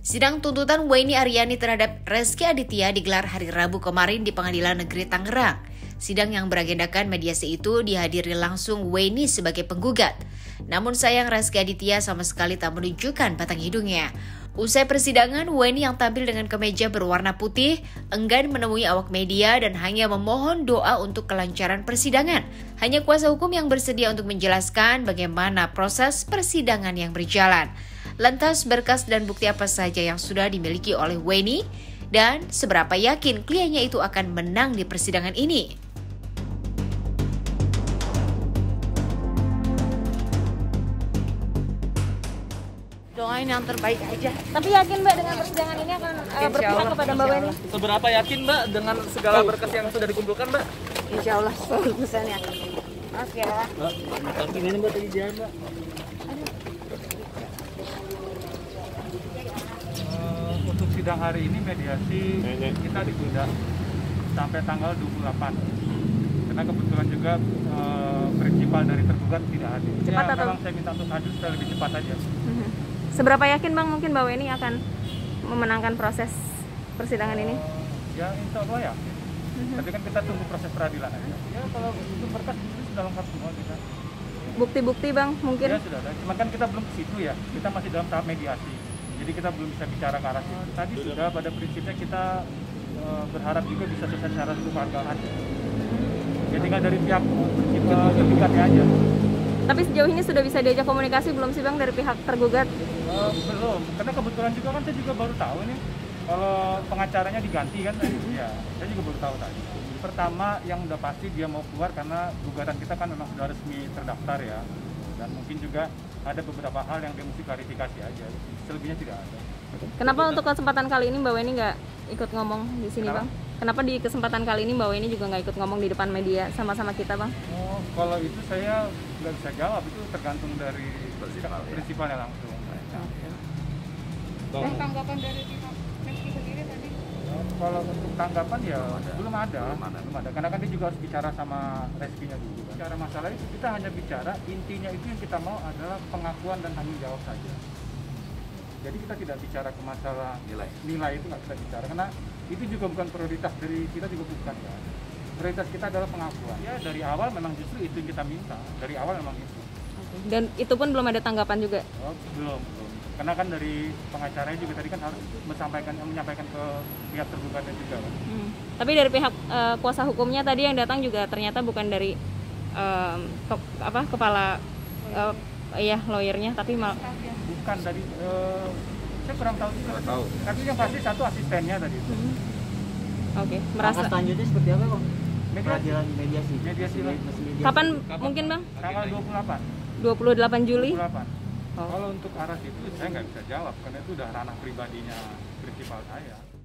Sidang tuntutan Waini Aryani terhadap Rezky Aditya digelar hari Rabu kemarin di Pengadilan Negeri Tangerang. Sidang yang beragendakan mediasi itu dihadiri langsung Waini sebagai penggugat. Namun sayang Rezky Aditya sama sekali tak menunjukkan batang hidungnya. Usai persidangan, Waini yang tampil dengan kemeja berwarna putih enggan menemui awak media dan hanya memohon doa untuk kelancaran persidangan. Hanya kuasa hukum yang bersedia untuk menjelaskan bagaimana proses persidangan yang berjalan. Lantas berkas dan bukti apa saja yang sudah dimiliki oleh Waini dan seberapa yakin kliennya itu akan menang di persidangan ini? Doain yang terbaik aja. Tapi yakin Mbak dengan persidangan ini akan berpihak kepada Mbak Waini? Seberapa yakin Mbak dengan segala berkas yang sudah dikumpulkan Mbak? Insya Allah 100% yakin. Mas ya. Tapi ini Mbak tadi dia Mbak. Untuk sidang hari ini mediasi kita ditunda sampai tanggal 28. Karena kebetulan juga prinsipal dari tergugat tidak hadir. Cepat Ya, atau? memang saya minta untuk hadir supaya lebih cepat aja. Seberapa yakin Bang mungkin Mbak Waini akan memenangkan proses persidangan ini? Ya insya Allah ya. Tapi kan kita tunggu proses peradilan aja. Ya kalau untuk berkas itu sudah lengkap semua kita. Bukti-bukti Bang mungkin? Ya sudah ada. Cuman kan kita belum ke situ ya. Kita masih dalam tahap mediasi. Jadi kita belum bisa bicara ke arah situ. Tadi sudah pada prinsipnya kita berharap juga bisa selesai secara kekeluargaan. Ya tinggal dari pihak tergugatnya aja. Tapi sejauh ini sudah bisa diajak komunikasi belum sih Bang dari pihak tergugat? Belum, karena kebetulan juga kan saya juga baru tahu nih kalau pengacaranya diganti kan. Ya, saya juga baru tahu tadi. Pertama yang udah pasti dia mau keluar karena gugatan kita kan memang sudah resmi terdaftar ya. Dan mungkin juga ada beberapa hal yang dia mesti klarifikasi aja. Selebihnya tidak ada. Kenapa untuk kesempatan kali ini Mbak Waini nggak ikut ngomong di sini Kenapa? Bang? Kenapa di kesempatan kali ini Mbak Waini juga nggak ikut ngomong di depan media sama-sama kita Bang? Oh, kalau itu saya nggak bisa jawab, itu tergantung dari prinsipalnya langsung. Tanggapan dari pihak Rezky sendiri tadi? Kalau untuk tanggapan ya belum ada. Karena kan dia juga harus bicara sama Rezky-nya dulu. Bicara masalah itu kita hanya bicara intinya itu yang kita mau adalah pengakuan dan tanggung jawab saja. Jadi kita tidak bicara ke masalah nilai itu nggak kita bicara karena itu juga bukan prioritas dari kita juga bukan ya. Prioritas kita adalah pengakuan. Ya dari awal memang justru itu yang kita minta. Dari awal memang itu. Dan itu pun belum ada tanggapan juga? Oh, belum. Karena kan dari pengacaranya juga tadi kan harus menyampaikan ke pihak tergugatnya juga. Tapi dari pihak kuasa hukumnya tadi yang datang juga ternyata bukan dari kepala lawyernya, tapi bukan dari saya kurang tahu juga. Tapi yang pasti satu asistennya tadi. Oke, merasa. Selanjutnya seperti apa Bang? Mediasi lah. Kapan mungkin Bang? Tanggal 28. 28 Juli? 28. Kalau untuk arah situ saya nggak bisa jawab karena itu udah ranah pribadinya prinsipal saya.